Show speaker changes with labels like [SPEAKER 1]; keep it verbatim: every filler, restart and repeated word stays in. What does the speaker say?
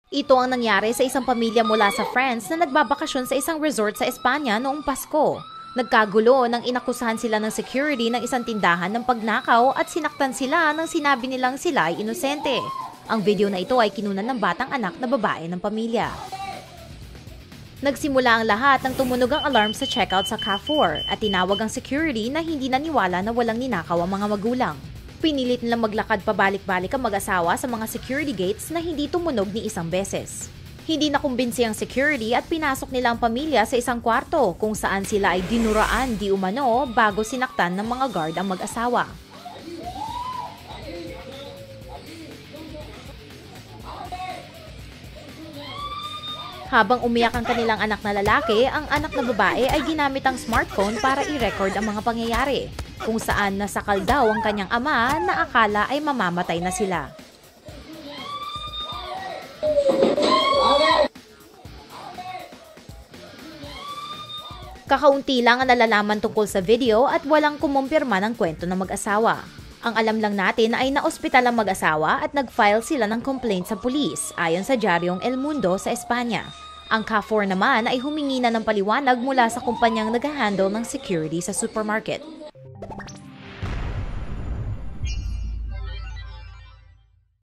[SPEAKER 1] Ito ang nangyari sa isang pamilya mula sa France na nagbabakasyon sa isang resort sa Espanya noong Pasko. Nagkagulo nang inakusahan sila ng security ng isang tindahan ng pagnakaw at sinaktan sila nang sinabi nilang sila ay inosente. Ang video na ito ay kinunan ng batang anak na babae ng pamilya. Nagsimula ang lahat nang tumunog ang alarm sa checkout sa Carrefour at tinawag ang security na hindi naniwala na walang ninakaw ang mga magulang. Pinilit nilang maglakad pabalik-balik ang mag-asawa sa mga security gates na hindi tumunog ni isang beses. Hindi nakumbinsi ang security at pinasok nila ang pamilya sa isang kwarto kung saan sila ay dinuraan di umano bago sinaktan ng mga guard ang mag-asawa. Habang umiyak ang kanilang anak na lalaki, ang anak na babae ay ginamit ang smartphone para i-record ang mga pangyayari, kung saan nasakal daw ang kanyang ama na akala ay mamamatay na sila. Kakaunti lang ang nalalaman tungkol sa video at walang kumumpirma ng kwento ng mag-asawa. Ang alam lang natin ay naospital ang mag-asawa at nag-file sila ng complaint sa pulis ayon sa Diaryong El Mundo sa Espanya. Ang Carrefour naman ay humingi na ng paliwanag mula sa kumpanyang nag-handle ng security sa supermarket.